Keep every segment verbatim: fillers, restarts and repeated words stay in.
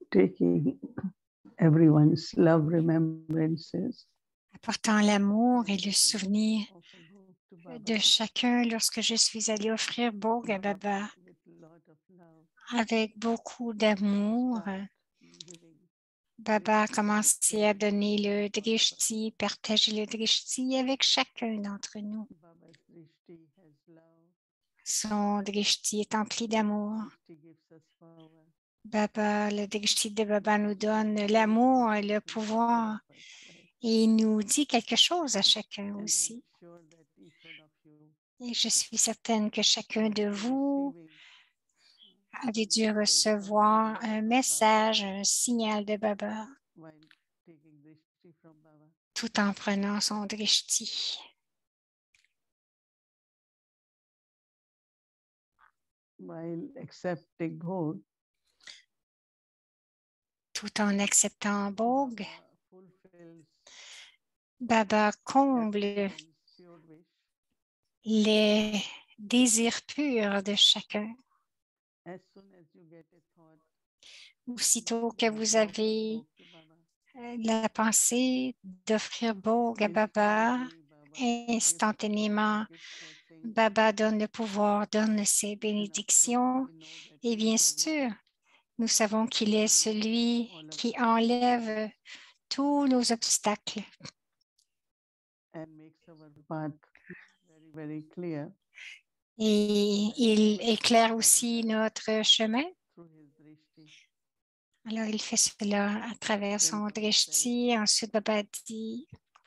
taking everyone's love remembrances. Apportant l'amour et le souvenir de chacun lorsque je suis allée offrir Bhog à Baba avec beaucoup d'amour. Baba a commencé à donner le drishti, partager le drishti avec chacun d'entre nous. Son drishti est empli d'amour. Baba, le drishti de Baba nous donne l'amour et le pouvoir et il nous dit quelque chose à chacun aussi. Et je suis certaine que chacun de vous avait dû recevoir un message, un signal de Baba tout en prenant son drishti. While accepting Bhog, tout en acceptant Bhog, Baba comble les désirs purs de chacun. Aussitôt que vous avez la pensée d'offrir Bhog à Baba, instantanément, Baba donne le pouvoir, donne ses bénédictions et bien sûr, nous savons qu'il est celui qui enlève tous nos obstacles. Et il éclaire aussi notre chemin. Alors, il fait cela à travers son drishti. Ensuite, Baba dit,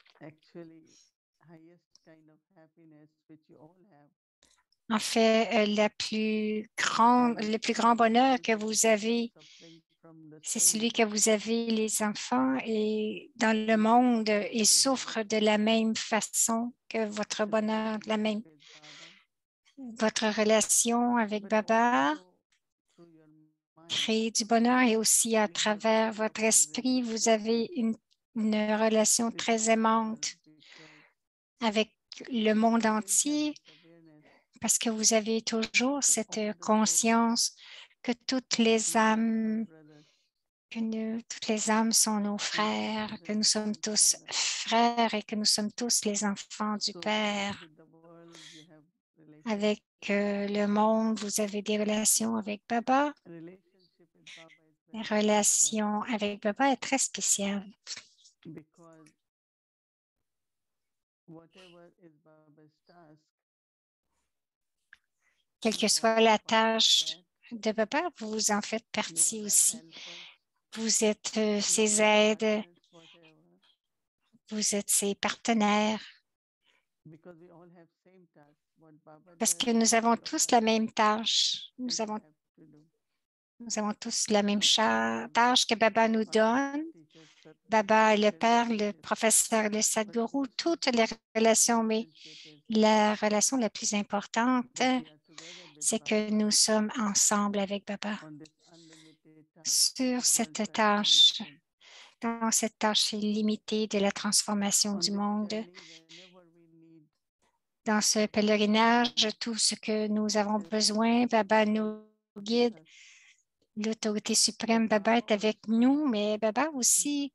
en fait, la plus grande, le plus grand bonheur que vous avez, c'est celui que vous avez, les enfants, et dans le monde, ils souffrent de la même façon que votre bonheur, de la même. Votre relation avec Baba crée du bonheur et aussi à travers votre esprit, vous avez une, une relation très aimante avec le monde entier parce que vous avez toujours cette conscience que toutes les âmes, que nous, toutes les âmes sont nos frères, que nous sommes tous frères et que nous sommes tous les enfants du Père. Avec euh, le monde, vous avez des relations avec Baba. La relation avec Baba est très spéciale. Quelle que soit la tâche de Baba, vous en faites partie aussi. Vous êtes euh, ses aides, vous êtes ses partenaires. Parce que nous avons tous la même tâche. Nous avons, nous avons tous la même tâche que Baba nous donne. Baba, le père, le professeur, le Sadhguru, toutes les relations, mais la relation la plus importante, c'est que nous sommes ensemble avec Baba sur cette tâche, dans cette tâche illimitée de la transformation du monde. Dans ce pèlerinage, tout ce que nous avons besoin, Baba nous guide. L'autorité suprême, Baba est avec nous, mais Baba aussi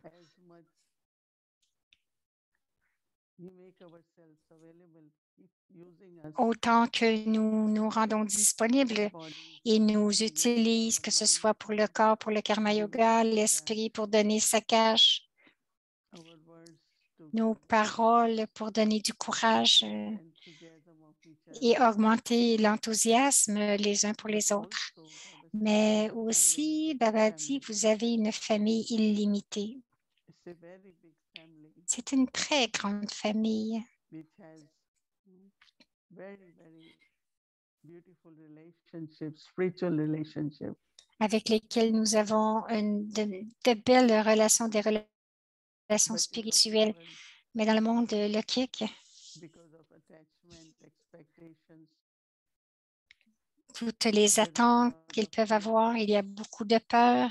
autant que nous nous rendons disponibles et nous utilise, que ce soit pour le corps, pour le karma yoga, l'esprit pour donner sa cache, nos paroles pour donner du courage et augmenter l'enthousiasme les uns pour les autres. Mais aussi, Baba dit, vous avez une famille illimitée. C'est une très grande famille avec lesquelles nous avons une, de, de belles relations, des relations spirituelles. Mais dans le monde de Lokik, toutes les attentes qu'ils peuvent avoir, il y a beaucoup de peur,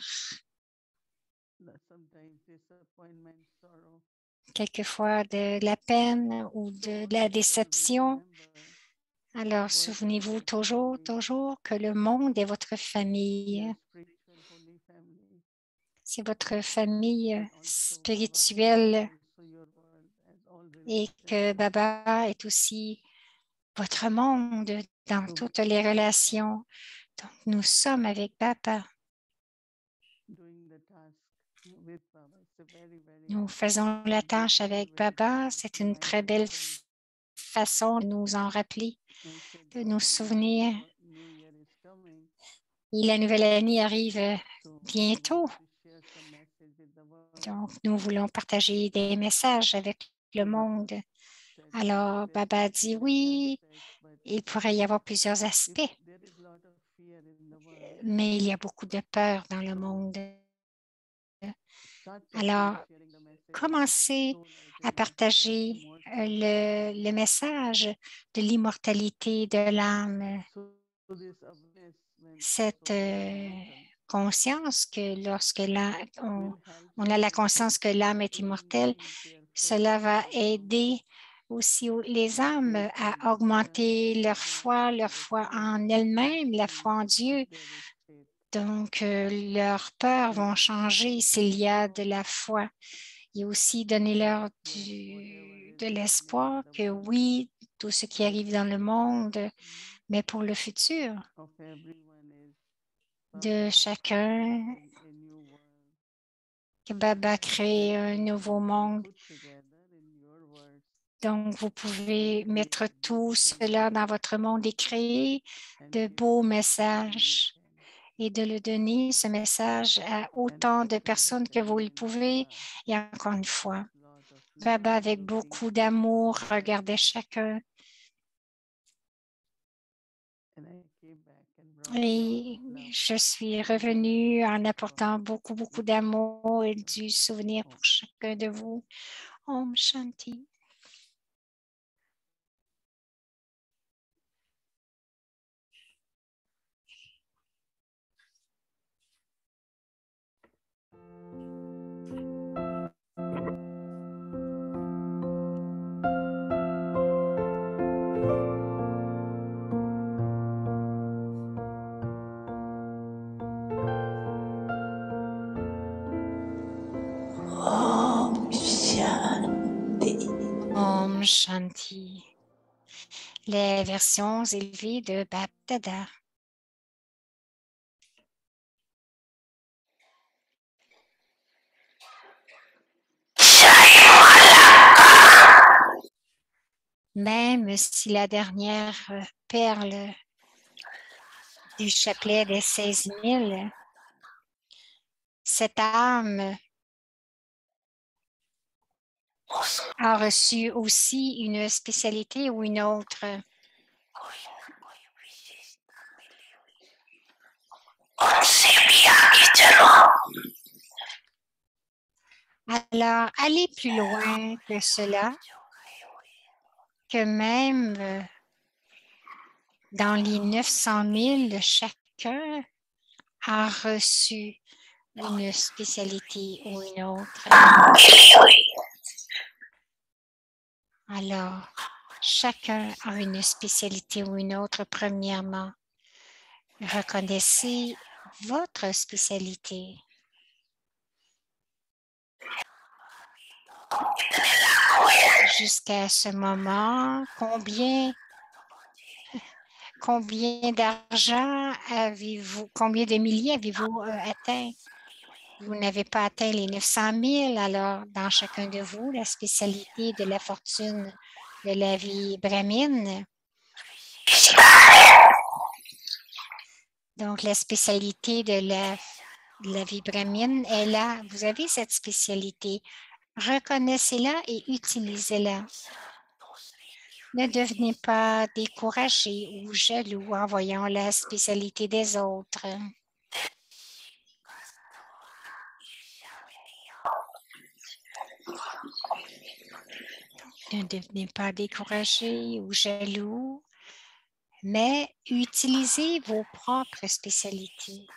quelquefois de la peine ou de la déception. Alors, souvenez-vous toujours, toujours que le monde est votre famille. c'est votre famille spirituelle et que Baba est aussi votre monde dans toutes les relations. Donc, nous sommes avec Baba. Nous faisons la tâche avec Baba. C'est une très belle façon de nous en rappeler, de nous souvenir. Et la nouvelle année arrive bientôt. Donc, nous voulons partager des messages avec le monde. Alors, Baba dit oui, il pourrait y avoir plusieurs aspects, mais il y a beaucoup de peur dans le monde. Alors, commencez à partager le, le message de l'immortalité de l'âme. Cette euh, conscience que lorsque on, on a la conscience que l'âme est immortelle, cela va aider aussi les âmes à augmenter leur foi, leur foi en elles-mêmes, la foi en Dieu. Donc, euh, leurs peurs vont changer s'il y a de la foi. Et aussi donner-leur de l'espoir que oui, tout ce qui arrive dans le monde, mais pour le futur de chacun, que Baba crée un nouveau monde. Donc, vous pouvez mettre tout cela dans votre monde et créer de beaux messages et de le donner, ce message, à autant de personnes que vous le pouvez. Et encore une fois, Baba, avec beaucoup d'amour, regardait chacun. Et je suis revenue en apportant beaucoup, beaucoup d'amour et du souvenir pour chacun de vous. Om Shanti. Om Shanti. Les versions élevées de Bap Dada. Même si la dernière perle du chapelet des seize mille, cette âme a reçu aussi une spécialité ou une autre. Alors, allez plus loin que cela, que même dans les neuf cent mille, chacun a reçu une spécialité ou une autre. Alors, chacun a une spécialité ou une autre. Premièrement, reconnaissez votre spécialité. Jusqu'à ce moment, combien, combien d'argent avez-vous, combien de milliers avez-vous euh, atteint? Vous n'avez pas atteint les neuf cent mille, alors dans chacun de vous, la spécialité de la fortune de la vie brahmine. Donc, la spécialité de la, de la vie brahmine est là. Vous avez cette spécialité. Reconnaissez-la et utilisez-la. Ne devenez pas découragé ou jaloux en voyant la spécialité des autres. Ne devenez pas découragé ou jaloux, mais utilisez vos propres spécialités.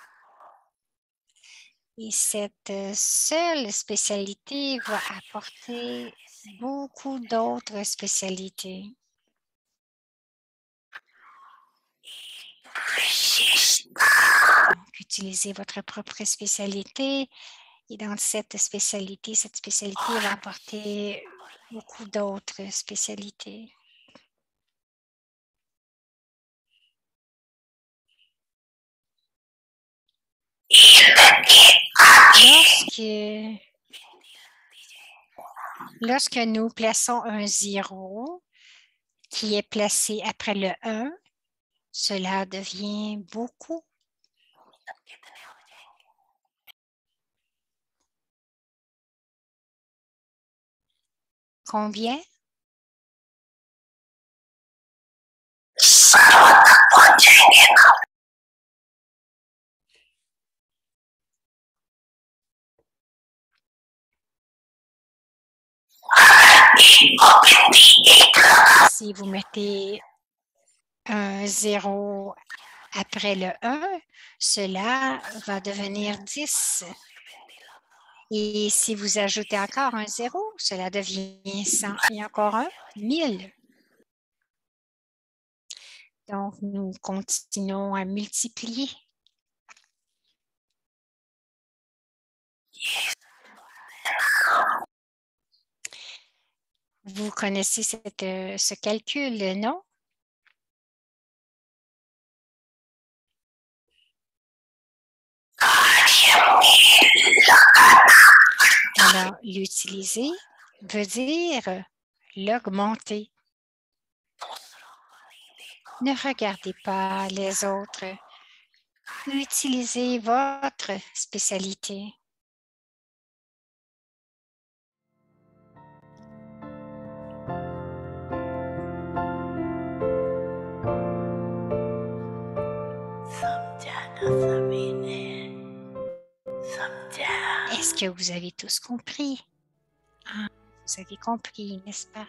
Et cette seule spécialité va apporter beaucoup d'autres spécialités. Donc, utilisez votre propre spécialité Et dans cette spécialité, cette spécialité va apporter beaucoup d'autres spécialités. Lorsque, lorsque nous plaçons un zéro qui est placé après le un, cela devient beaucoup. Combien? Si vous mettez un zéro après le un, cela va devenir dix. Et si vous ajoutez encore un zéro, cela devient cent et encore un, mille. Donc, nous continuons à multiplier. Vous connaissez cette, euh, ce calcul, non? Alors, l'utiliser veut dire l'augmenter. Ne regardez pas les autres. Utilisez votre spécialité. Est-ce que vous avez tous compris? Ah, vous avez compris, n'est-ce pas?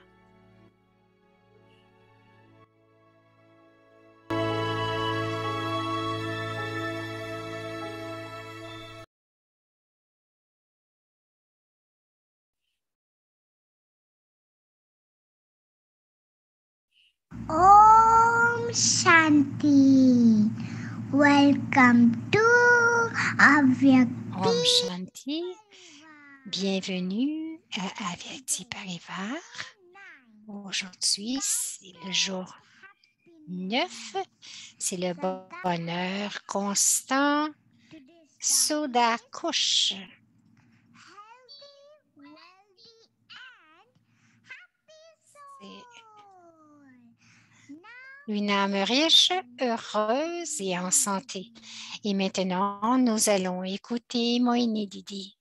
Om Shanti. Welcome to Avyakti. Om Shanti. Bienvenue à Avyakti Parivar. Aujourd'hui, c'est le jour neuf. C'est le bonheur constant. Soda Kush. Une âme riche, heureuse et en santé. Et maintenant, nous allons écouter Moini Didi.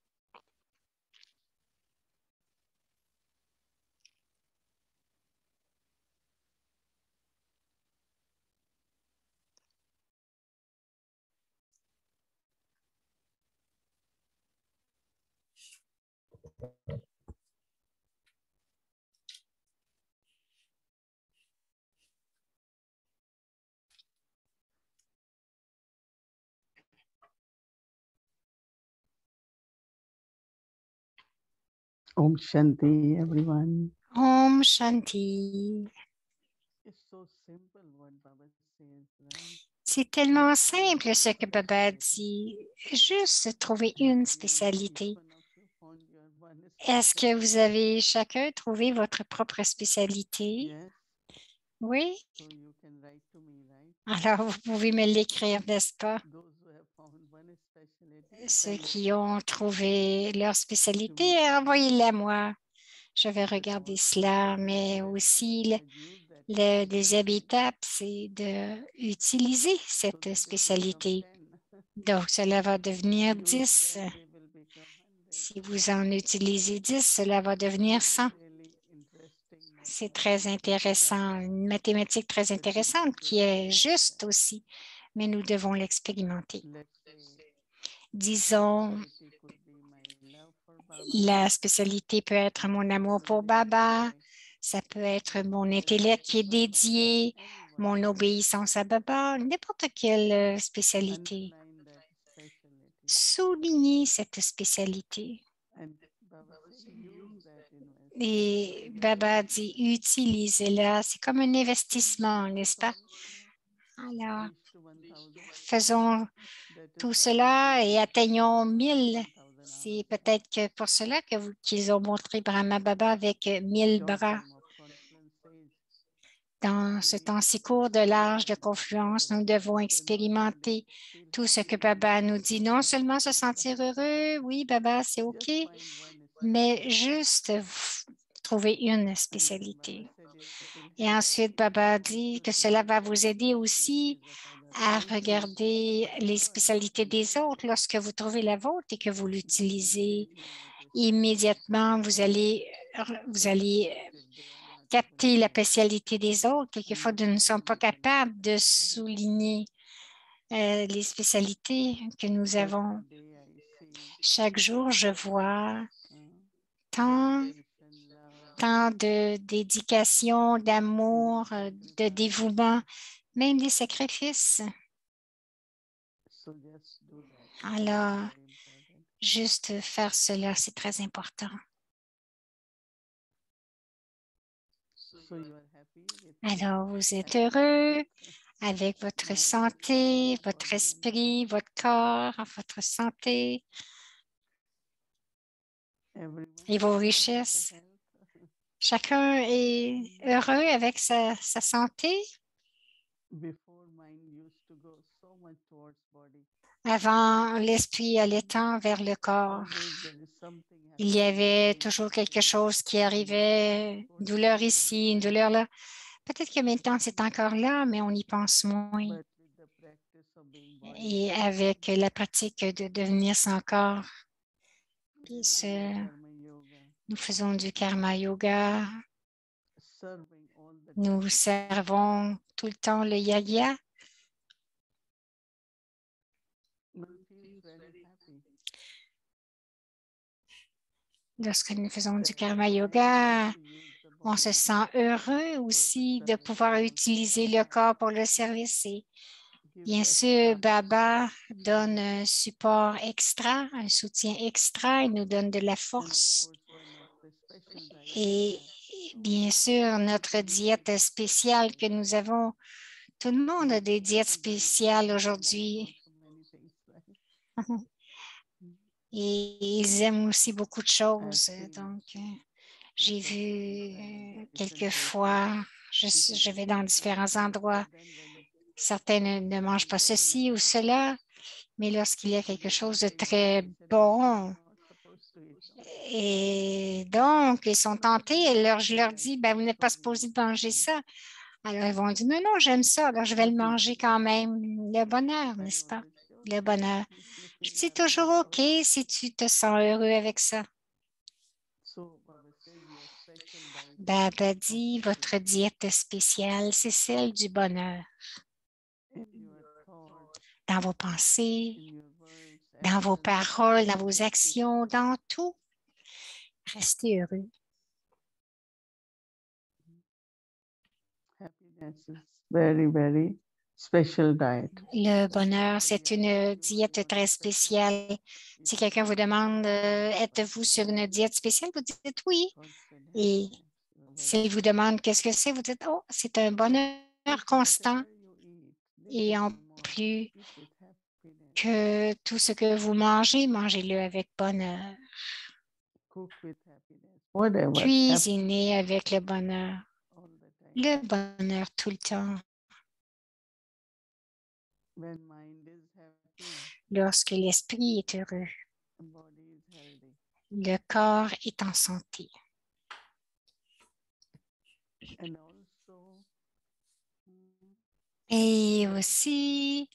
Om Shanti, everyone. Om Shanti. It's so simple what Baba says, right? C'est tellement simple ce que Baba dit. Juste trouver une spécialité. Est-ce que vous avez chacun trouvé votre propre spécialité? Yes. Oui? So you can write to me, right? Alors, vous pouvez me l'écrire, n'est-ce pas? Those who have found one specialty, Ceux send qui it ont trouvé leur spécialité, envoyez-la moi. Je vais regarder cela, mais aussi le, le deuxième étape, c'est d'utiliser cette spécialité. Donc, cela va devenir dix. Si vous en utilisez dix, cela va devenir cent. C'est très intéressant, une mathématique très intéressante qui est juste aussi, mais nous devons l'expérimenter. Disons, la spécialité peut être mon amour pour Baba, ça peut être mon intellect qui est dédié, mon obéissance à Baba, n'importe quelle spécialité. Soulignez cette spécialité. Et Baba dit, utilisez-la. C'est comme un investissement, n'est-ce pas? Alors, faisons tout cela et atteignons mille. C'est peut-être que pour cela que vous- qu'ils ont montré Brahma Baba avec euh, mille bras. Dans ce temps si court de l'âge de confluence, nous devons expérimenter tout ce que Baba nous dit. Non seulement se sentir heureux, oui, Baba, c'est OK, mais juste trouver une spécialité. Et ensuite, Baba dit que cela va vous aider aussi à regarder les spécialités des autres lorsque vous trouvez la vôtre et que vous l'utilisez. Immédiatement, vous allez, vous allez capter la spécialité des autres. Quelquefois, nous ne sommes pas capables de souligner euh, les spécialités que nous avons. Chaque jour, je vois tant, tant de dédication, d'amour, euh, de dévouement, même des sacrifices. Alors, juste faire cela, c'est très important. Alors, vous êtes heureux avec votre santé, votre esprit, votre corps, votre santé et vos richesses. Chacun est heureux avec sa, sa santé. Avant, l'esprit allait tant vers le corps. Il y avait toujours quelque chose qui arrivait, une douleur ici, une douleur là. Peut-être que maintenant, c'est encore là, mais on y pense moins. Et avec la pratique de devenir sans corps, puis ce, nous faisons du karma yoga. Nous servons tout le temps le yagya. Lorsque nous faisons du karma yoga, on se sent heureux aussi de pouvoir utiliser le corps pour le service. Et bien sûr, Baba donne un support extra, un soutien extra. Il nous donne de la force. Et bien sûr, notre diète spéciale que nous avons, tout le monde a des diètes spéciales aujourd'hui. Et ils aiment aussi beaucoup de choses. Donc, j'ai vu quelquefois, je, je vais dans différents endroits, certains ne, ne mangent pas ceci ou cela, mais lorsqu'il y a quelque chose de très bon, et donc, ils sont tentés, et leur, je leur dis, ben, vous n'êtes pas supposé de manger ça. Alors, ils vont dire, non, non, j'aime ça, alors je vais le manger quand même. Le bonheur, n'est-ce pas? Le bonheur. Je dis toujours OK si tu te sens heureux avec ça. Baba dit, votre diète spéciale, c'est celle du bonheur. Dans vos pensées, dans vos paroles, dans vos actions, dans tout. Restez heureux. Very, very special diet. Le bonheur, c'est une diète très spéciale. Si quelqu'un vous demande, euh, êtes-vous sur une diète spéciale, vous dites oui. Et s'il vous demande qu'est-ce que c'est, vous dites, oh, c'est un bonheur constant. Et en plus que tout ce que vous mangez, mangez-le avec bonheur. Cuisinez avec le bonheur. Le bonheur tout le temps. Lorsque l'esprit est heureux, le corps est en santé. Et aussi,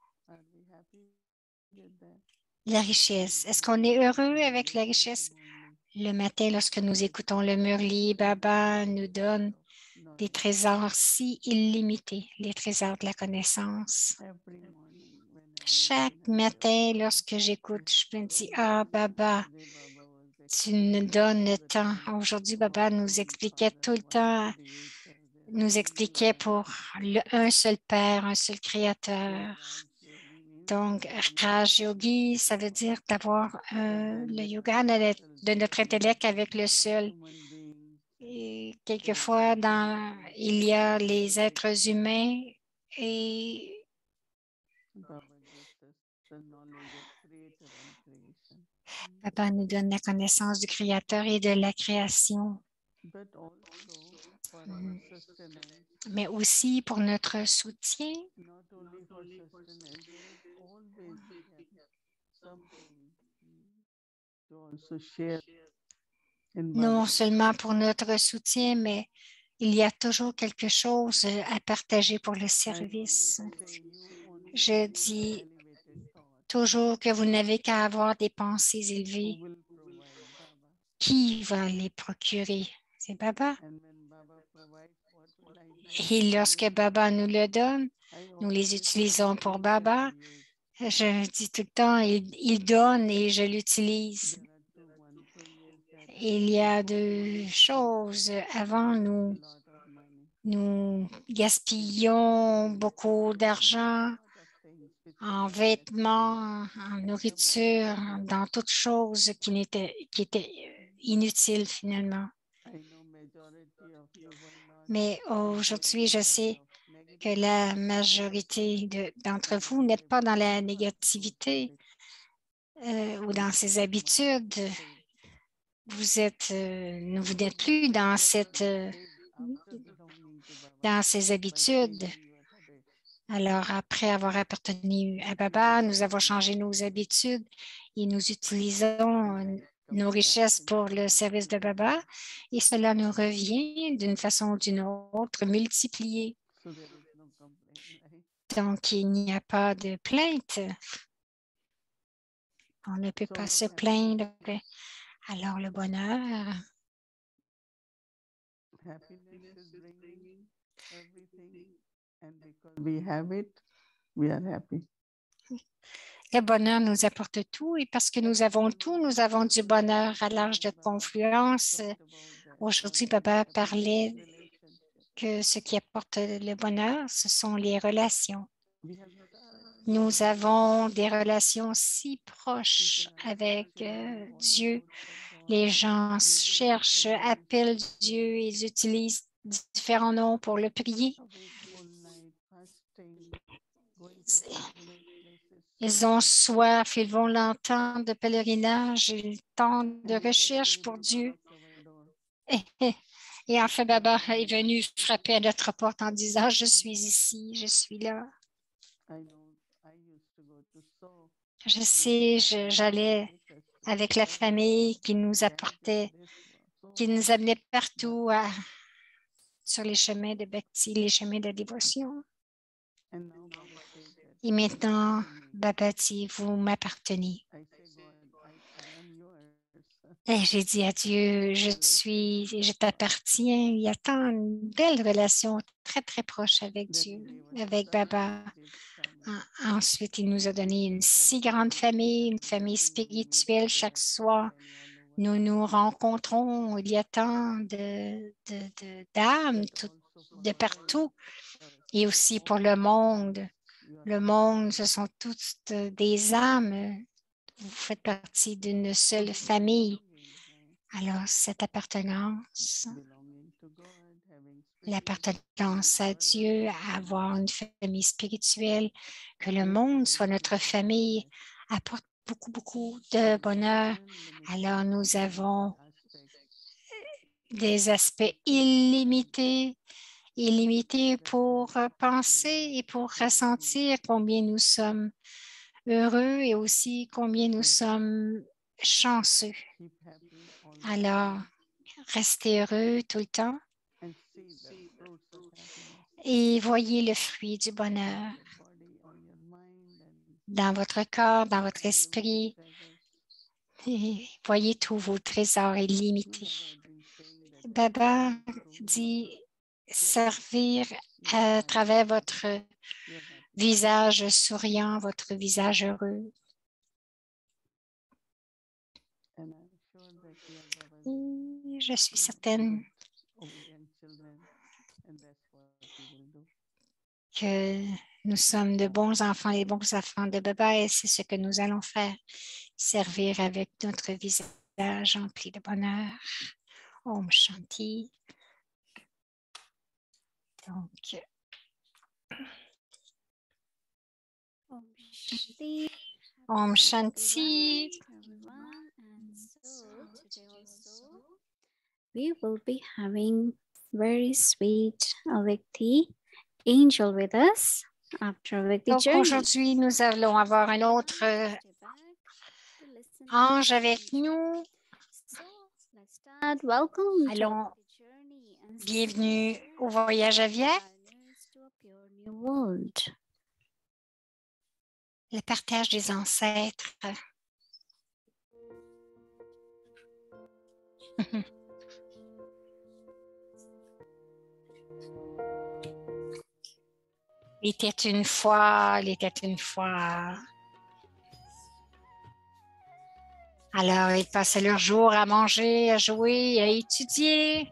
la richesse. Est-ce qu'on est heureux avec la richesse? Le matin, lorsque nous écoutons le Murli, Baba nous donne des trésors si illimités, les trésors de la connaissance. Chaque matin, lorsque j'écoute, je me dis, ah, Baba, tu nous donnes le temps. Aujourd'hui, Baba nous expliquait tout le temps, nous expliquait pour le, un seul Père, un seul Créateur. Donc, Raj Yogi, ça veut dire d'avoir euh, le yoga de, de notre intellect avec le seul. Et quelquefois, dans, il y a les êtres humains et Baba nous donne la connaissance du Créateur et de la création, mais aussi pour notre soutien. Non seulement pour notre soutien, mais il y a toujours quelque chose à partager pour le service. Je dis toujours que vous n'avez qu'à avoir des pensées élevées. Qui va les procurer? C'est Baba. Et lorsque Baba nous le donne, nous les utilisons pour Baba. Je dis tout le temps, il, il donne et je l'utilise. Il y a deux choses. Avant, nous, nous gaspillons beaucoup d'argent en vêtements, en nourriture, dans toutes choses qui, n'étaient, qui étaient inutiles finalement. Mais aujourd'hui, je sais que la majorité de, d'entre vous n'êtes pas dans la négativité euh, ou dans ces habitudes. Vous êtes, euh, vous n'êtes plus dans cette, euh, dans ces habitudes. Alors, après avoir appartenu à Baba, nous avons changé nos habitudes et nous utilisons nos richesses pour le service de Baba et cela nous revient d'une façon ou d'une autre multiplié. Donc, il n'y a pas de plainte. On ne peut pas se plaindre. Alors, le bonheur, le bonheur nous apporte tout et parce que nous avons tout, nous avons du bonheur à l'âge de confluence. Aujourd'hui, Baba parlait que ce qui apporte le bonheur, ce sont les relations. Nous avons des relations si proches avec euh, Dieu. Les gens cherchent, appellent Dieu, ils utilisent différents noms pour le prier. Ils ont soif, ils vont l'entendre de pèlerinage, ils tentent de recherche pour Dieu. Et, et, et enfin, Baba est venu frapper à notre porte en disant, je suis ici, je suis là. Je sais, je, j'allais avec la famille qui nous apportait, qui nous amenait partout à, sur les chemins de Bhakti, les chemins de dévotion. Et maintenant, Baba dit, vous m'appartenez. Et j'ai dit à Dieu, je suis, je t'appartiens. Il y a tant une belle relation très, très proche avec Dieu, avec Baba. Ensuite, il nous a donné une si grande famille, une famille spirituelle chaque soir. Nous nous rencontrons, il y a tant de, de, de, d'âmes tout, de partout et aussi pour le monde. Le monde, ce sont toutes des âmes. Vous faites partie d'une seule famille. Alors, cette appartenance, l'appartenance à Dieu, à avoir une famille spirituelle, que le monde soit notre famille, apporte beaucoup, beaucoup de bonheur. Alors, nous avons des aspects illimités, illimités pour penser et pour ressentir combien nous sommes heureux et aussi combien nous sommes chanceux. Alors, restez heureux tout le temps et voyez le fruit du bonheur dans votre corps, dans votre esprit. Et voyez tous vos trésors illimités. Baba dit servir à travers votre visage souriant, votre visage heureux. Et je suis certaine que nous sommes de bons enfants, les bons enfants de Baba et c'est ce que nous allons faire, servir avec notre visage empli de bonheur. Om Shanti. Donc, Om Shanti. Om Shanti. Everyone, and so today also we will be having very sweet Avikti angel with us after Avikti Donc journey. aujourd'hui, nous allons avoir un autre euh, ange avec nous. So let's start. Welcome to Allons, Avikti journey and bienvenue au voyage aviaire, guidance to a pure new world. le partage des ancêtres. Il était une fois, il était une fois. Alors, ils passaient leur jour à manger, à jouer, à étudier.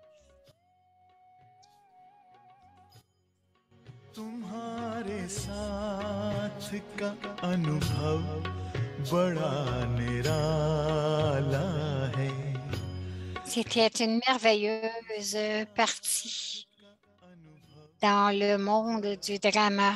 तुम्हारे साथ का अनुभव बड़ा निराला है. C'était une merveilleuse partie dans le monde du drama.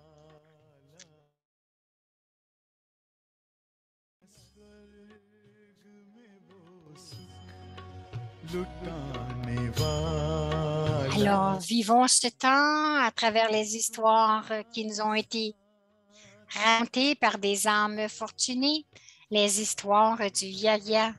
Alors, vivons ce temps à travers les histoires qui nous ont été racontées par des âmes fortunées, les histoires du Yaya.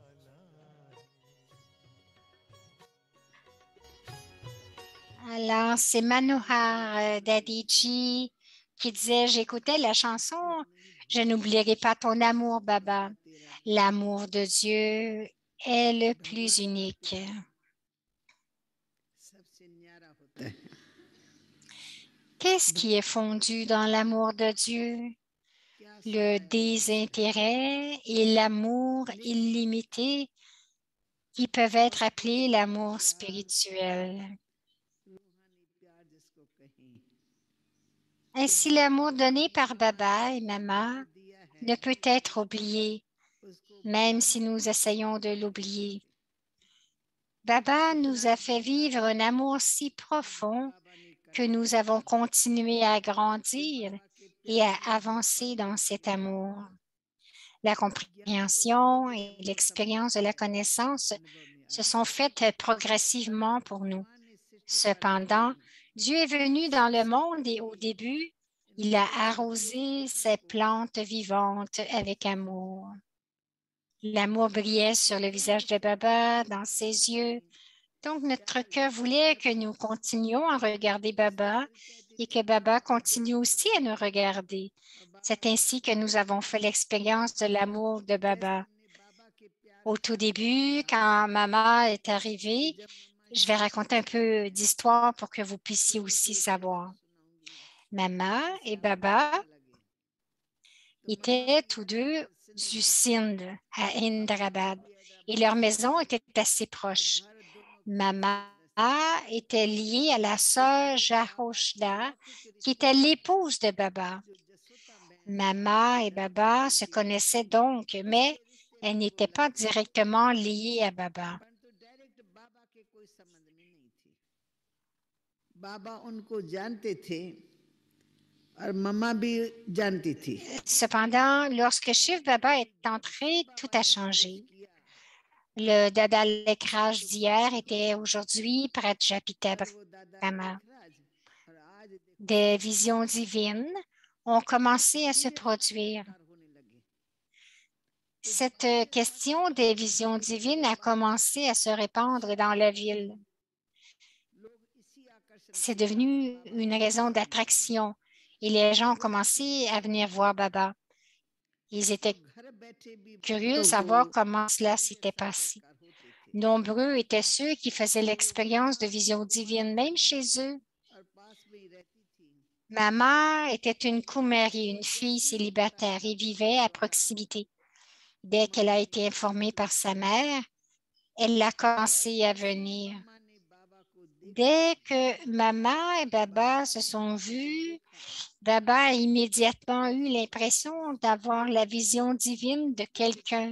Alors, c'est Manohar Dadiji qui disait, j'écoutais la chanson « Je n'oublierai pas ton amour, Baba. L'amour de Dieu est le plus unique. » Qu'est-ce qui est fondu dans l'amour de Dieu? Le désintérêt et l'amour illimité qui peuvent être appelés l'amour spirituel. Ainsi, l'amour donné par Baba et Mama ne peut être oublié, même si nous essayons de l'oublier. Baba nous a fait vivre un amour si profond que nous avons continué à grandir et à avancer dans cet amour. La compréhension et l'expérience de la connaissance se sont faites progressivement pour nous. Cependant, Dieu est venu dans le monde et au début, il a arrosé ces plantes vivantes avec amour. L'amour brillait sur le visage de Baba, dans ses yeux. Donc, notre cœur voulait que nous continuions à regarder Baba et que Baba continue aussi à nous regarder. C'est ainsi que nous avons fait l'expérience de l'amour de Baba. Au tout début, quand Mama est arrivée, je vais raconter un peu d'histoire pour que vous puissiez aussi savoir. Mama et Baba étaient tous deux du Sindh à Hyderabad et leur maison était assez proche. Mama était liée à la sœur Jahoshda, qui était l'épouse de Baba. Mama et Baba se connaissaient donc, mais elles n'étaient pas directement liées à Baba. Cependant, lorsque Shiv Baba est entré, tout a changé. Le Dada Lekraj d'hier était aujourd'hui Prajapita Brahma. Des visions divines ont commencé à se produire. Cette question des visions divines a commencé à se répandre dans la ville. C'est devenu une raison d'attraction et les gens ont commencé à venir voir Baba. Ils étaient curieux de savoir comment cela s'était passé. Nombreux étaient ceux qui faisaient l'expérience de visions divines, même chez eux. Ma mère était une Kumari, une fille célibataire, et vivait à proximité. Dès qu'elle a été informée par sa mère, elle a commencé à venir. Dès que Mama et Baba se sont vus, Baba a immédiatement eu l'impression d'avoir la vision divine de quelqu'un.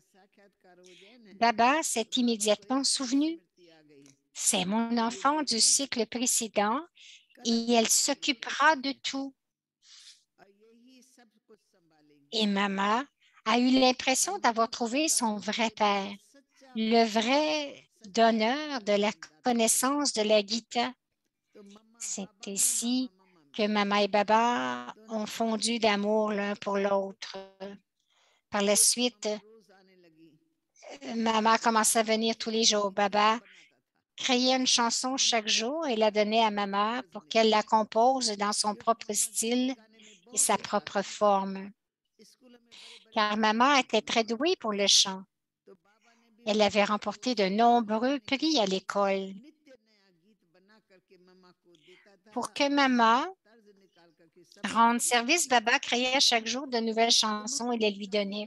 Baba s'est immédiatement souvenu. C'est mon enfant du cycle précédent et elle s'occupera de tout. Et maman a eu l'impression d'avoir trouvé son vrai père, le vrai donneur de la connaissance de la Gita. C'est ici que maman et baba ont fondu d'amour l'un pour l'autre. Par la suite, maman a commencé à venir tous les jours. Baba créait une chanson chaque jour et la donnait à maman pour qu'elle la compose dans son propre style et sa propre forme. Car maman était très douée pour le chant. Elle avait remporté de nombreux prix à l'école. Pour que maman rende service, Baba créait chaque jour de nouvelles chansons et les lui donnait.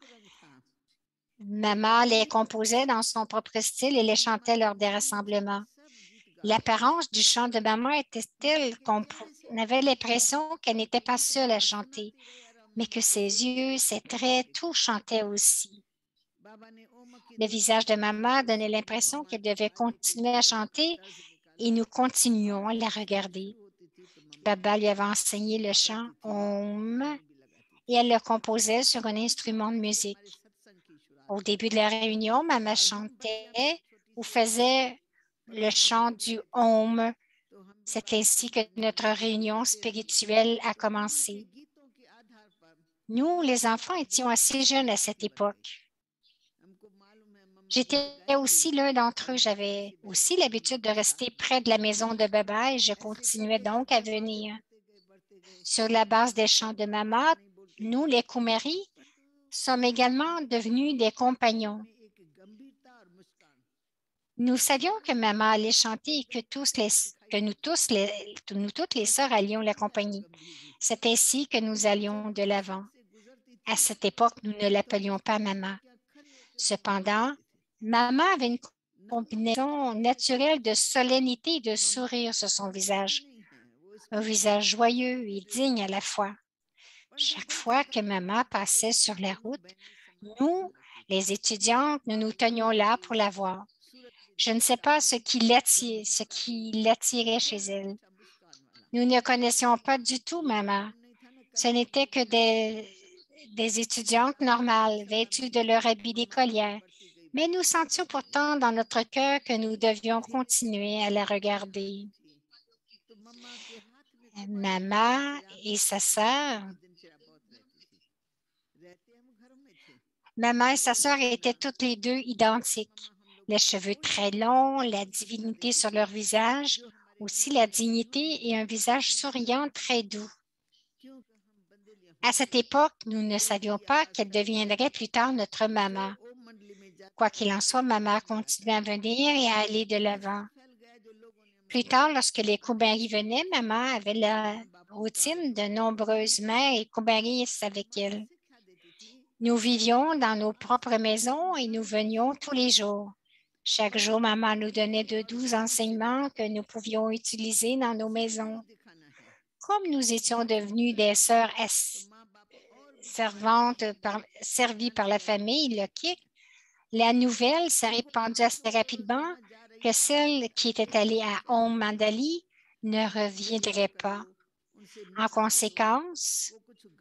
Maman les composait dans son propre style et les chantait lors des rassemblements. L'apparence du chant de maman était telle qu'on avait l'impression qu'elle n'était pas seule à chanter, mais que ses yeux, ses traits, tout chantait aussi. Le visage de maman donnait l'impression qu'elle devait continuer à chanter et nous continuions à la regarder. Baba lui avait enseigné le chant Om et elle le composait sur un instrument de musique. Au début de la réunion, maman chantait ou faisait le chant du Om. C'est ainsi que notre réunion spirituelle a commencé. Nous, les enfants, étions assez jeunes à cette époque. J'étais aussi l'un d'entre eux. J'avais aussi l'habitude de rester près de la maison de Baba et je continuais donc à venir. Sur la base des chants de maman, nous, les Kumari, sommes également devenus des compagnons. Nous savions que maman allait chanter et que, tous les, que nous, tous les, nous toutes les sœurs allions l'accompagner. C'est ainsi que nous allions de l'avant. À cette époque, nous ne l'appelions pas maman. Cependant, maman avait une combinaison naturelle de solennité et de sourire sur son visage. Un visage joyeux et digne à la fois. Chaque fois que maman passait sur la route, nous, les étudiantes, nous nous tenions là pour la voir. Je ne sais pas ce qui l'attirait, ce qui l'attirait chez elle. Nous ne connaissions pas du tout maman. Ce n'était que des, des étudiantes normales, vêtues de leur habit d'écolière. Mais nous sentions pourtant dans notre cœur que nous devions continuer à la regarder. Maman et sa sœur. Maman et sa sœur étaient toutes les deux identiques. Les cheveux très longs, la divinité sur leur visage, aussi la dignité et un visage souriant très doux. À cette époque, nous ne savions pas qu'elle deviendrait plus tard notre maman. Quoi qu'il en soit, maman continuait à venir et à aller de l'avant. Plus tard, lorsque les Kumari venaient, maman avait la routine de nombreuses mères et Kumaris avec elle. Nous vivions dans nos propres maisons et nous venions tous les jours. Chaque jour, maman nous donnait de doux enseignements que nous pouvions utiliser dans nos maisons. Comme nous étions devenus des sœurs servantes par, servies par la famille, le Kik, la nouvelle s'est répandue assez rapidement que celle qui était allée à Om Mandali ne reviendrait pas. En conséquence,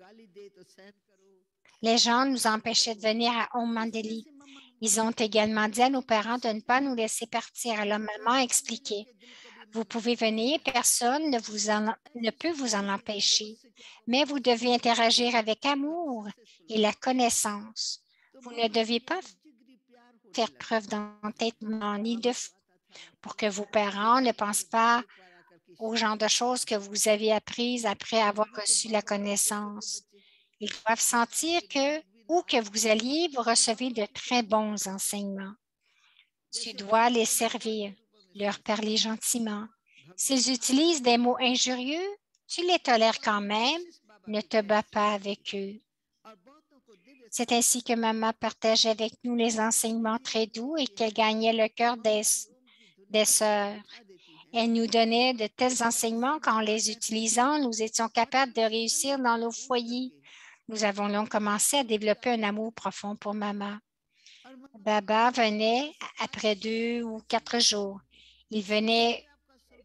les gens nous empêchaient de venir à Om Mandali. Ils ont également dit à nos parents de ne pas nous laisser partir. Alors maman a expliqué, vous pouvez venir, personne ne, vous en, ne peut vous en empêcher, mais vous devez interagir avec amour et la connaissance. Vous ne devez pas faire preuve d'entêtement ni de fou pour que vos parents ne pensent pas au genre de choses que vous avez apprises après avoir reçu la connaissance. Ils doivent sentir que, où que vous alliez, vous recevez de très bons enseignements. Tu dois les servir, leur parler gentiment. S'ils utilisent des mots injurieux, tu les tolères quand même, ne te bats pas avec eux. C'est ainsi que maman partageait avec nous les enseignements très doux et qu'elle gagnait le cœur des, des sœurs. Elle nous donnait de tels enseignements qu'en les utilisant, nous étions capables de réussir dans nos foyers. Nous avons donc commencé à développer un amour profond pour maman. Baba venait après deux ou quatre jours. Il venait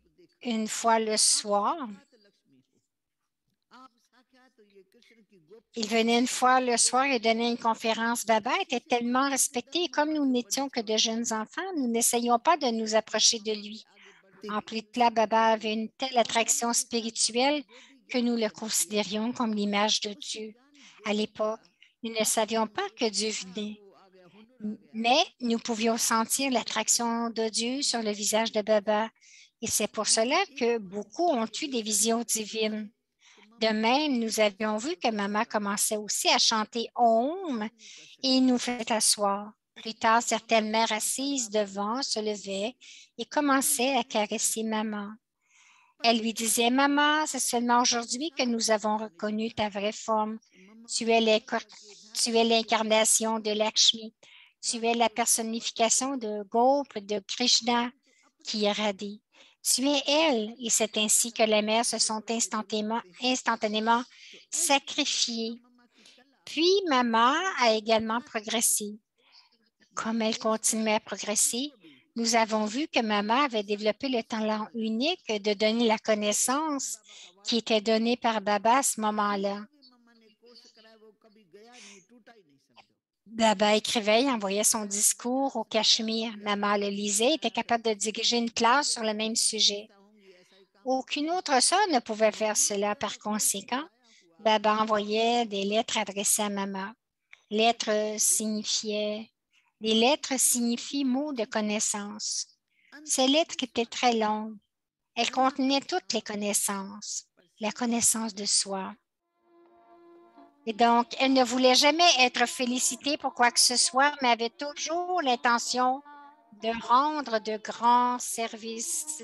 une fois le soir. Il venait une fois le soir et donnait une conférence. Baba était tellement respecté et comme nous n'étions que de jeunes enfants, nous n'essayions pas de nous approcher de lui. En plus de cela, Baba avait une telle attraction spirituelle que nous le considérions comme l'image de Dieu. À l'époque, nous ne savions pas que Dieu venait, mais nous pouvions sentir l'attraction de Dieu sur le visage de Baba. Et c'est pour cela que beaucoup ont eu des visions divines. De même, nous avions vu que Maman commençait aussi à chanter Om et nous fait asseoir. Plus tard, certaines mères assises devant se levaient et commençaient à caresser Maman. Elle lui disait, « Maman, c'est seulement aujourd'hui que nous avons reconnu ta vraie forme. Tu es l'incarnation de Lakshmi. Tu es la personnification de Gopa, de Krishna qui irradie. Tu es elle, et c'est ainsi que les mères se sont instantanément, instantanément sacrifiées. Puis, Maman a également progressé. Comme elle continuait à progresser, nous avons vu que Maman avait développé le talent unique de donner la connaissance qui était donnée par Baba à ce moment-là. Baba écrivait et envoyait son discours au Cachemire. Maman le lisait et était capable de diriger une classe sur le même sujet. Aucune autre sœur ne pouvait faire cela. Par conséquent, Baba envoyait des lettres adressées à Maman. Lettres signifiaient... Les lettres signifient mots de connaissance. Ces lettres étaient très longues. Elles contenaient toutes les connaissances, la connaissance de soi. Et donc, elle ne voulait jamais être félicitée pour quoi que ce soit, mais avait toujours l'intention de rendre de grands services.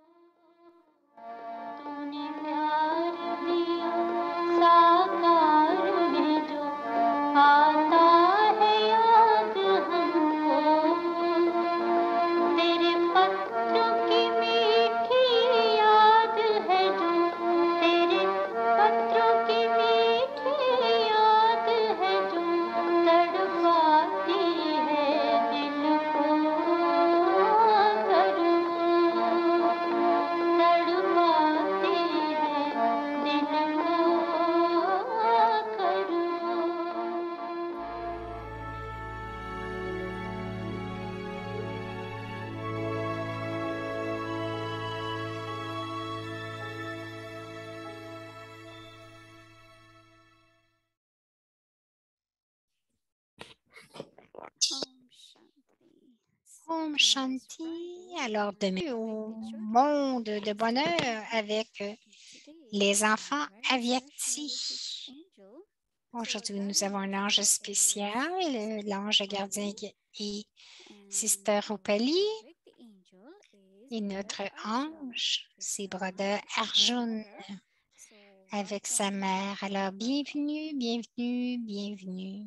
Om Shanti. Alors, demain, au monde de bonheur avec les enfants Avyakti. Aujourd'hui, nous avons un ange spécial, l'ange gardien et Sister Rupali. Et notre ange, c'est Brother Arjun avec sa mère. Alors, bienvenue, bienvenue, bienvenue.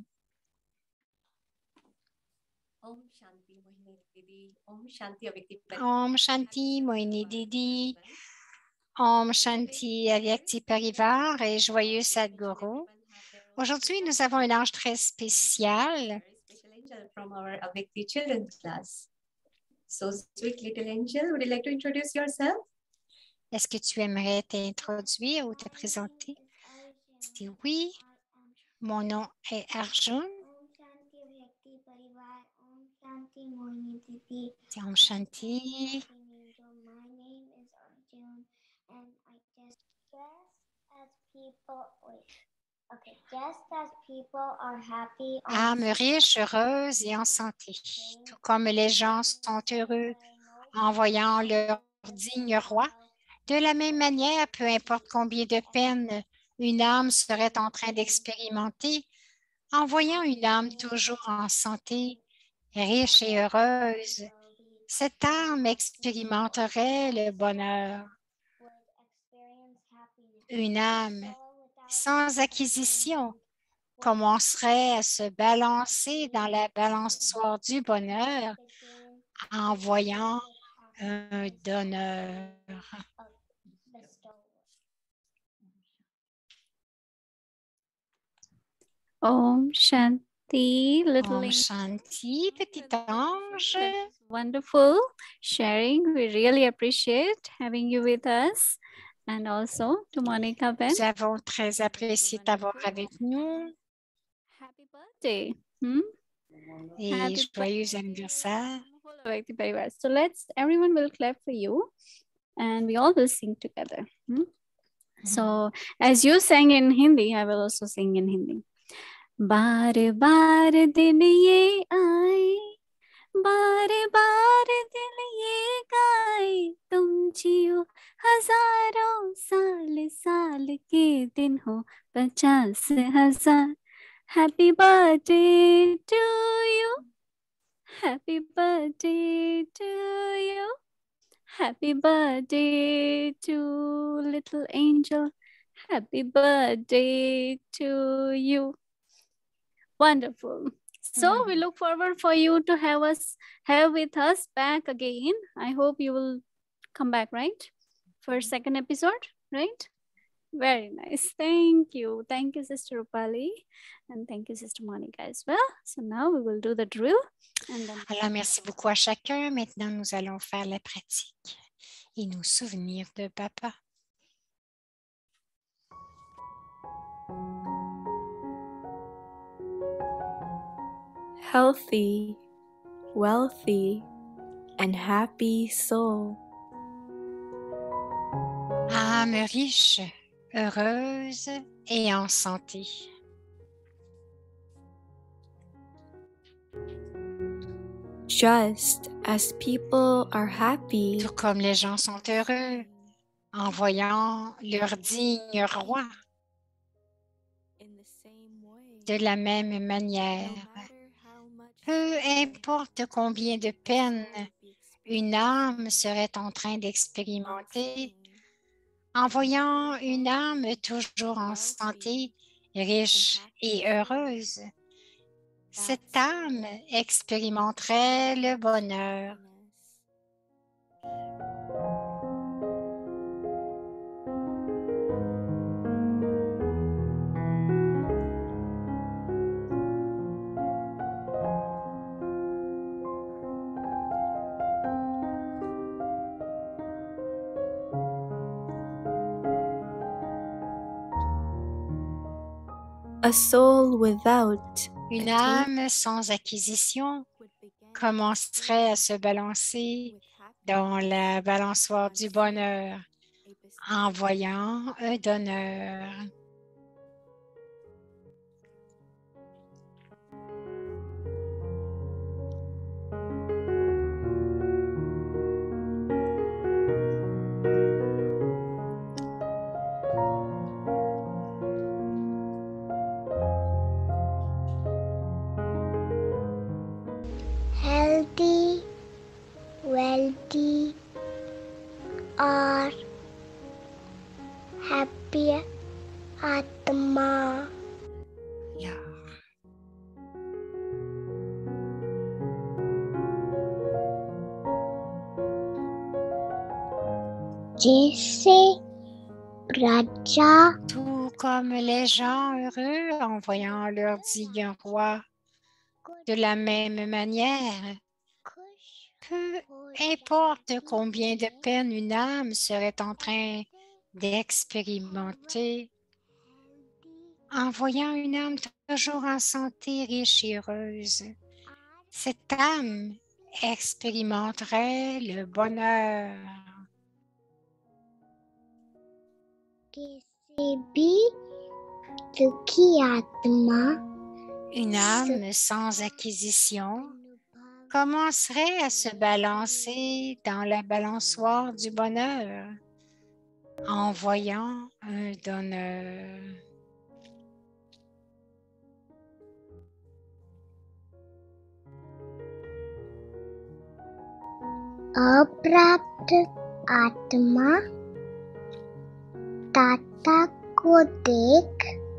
Om Shanti, Mohini Didi. Om Shanti, Om Shanti, Mohini Didi. Om Shanti, Avyakti Parivar et joyeux Sadhguru. Aujourd'hui, nous avons un ange très spécial. So, sweet little angel, would you like to introduce yourself? Est-ce que tu aimerais t'introduire ou te présenter? Si oui, mon nom est Arjun. C'est Om Shanti. Âme riche, heureuse et en santé, tout comme les gens sont heureux en voyant leur digne roi. De la même manière, peu importe combien de peines une âme serait en train d'expérimenter, en voyant une âme toujours en santé, riche et heureuse, cette âme expérimenterait le bonheur. Une âme sans acquisition commencerait à se balancer dans la balançoire du bonheur en voyant un donneur. Om Shanti, little Om Shanti, petit ange. Wonderful sharing. We really appreciate having you with us. And also to Monica Ben. Nous avons très apprécié t'avoir avec nous Happy birthday. Hmm? et Happy joyeux anniversaire. Very well. So let's, everyone will clap for you and we all will sing together. Hmm? So as you sang in Hindi, I will also sing in Hindi. बार बार दिन ये आए, बार बार दिन ये गाए, तुम जियो हजारों साल, साल के दिन हो पचास हजार. Happy birthday to you. Happy birthday to you. Happy birthday to little angel. Happy birthday to you. Wonderful. So mm-hmm. we look forward for you to have us have with us back again. I hope you will come back, right? For second episode, right? Very nice. Thank you. Thank you, Sister Rupali. And thank you, Sister Monica as well. So now we will do the drill. And then... Alors, merci beaucoup à chacun. Maintenant, nous allons faire la pratique et nous souvenir de Papa. Healthy, wealthy, and happy soul. Âme riche, heureuse et en santé. Just as people are happy, tout comme les gens sont heureux en voyant leur digne roi. De la même manière, peu importe combien de peines une âme serait en train d'expérimenter, en voyant une âme toujours en santé, riche et heureuse, cette âme expérimenterait le bonheur. A soul without Une âme sans acquisition commencerait à se balancer dans la balançoire du bonheur en voyant un donneur. Healthy, wealthy, or happy Atma. Yeah. जैसे प्रजा, tout comme les gens heureux en voyant leur digne roi. De la même manière, peu importe combien de peines une âme serait en train d'expérimenter, en voyant une âme toujours en santé, riche et heureuse, cette âme expérimenterait le bonheur. किसी भी दुखी आत्मा, une âme sans acquisition commencerait à se balancer dans la balançoire du bonheur en voyant un donneur. अप्राप्त आत्मा दाता को देख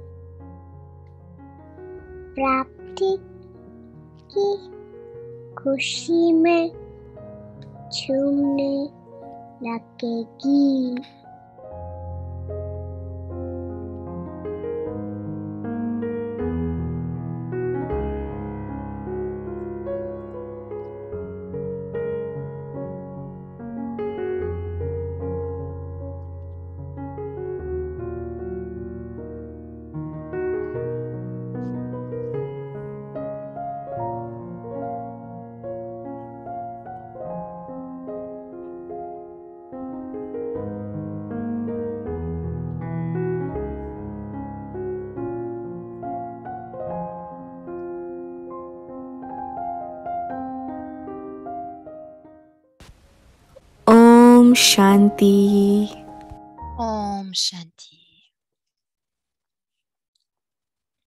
प्राप्ति की खुशी में झूमने लगेगी. Om Shanti. Om Shanti.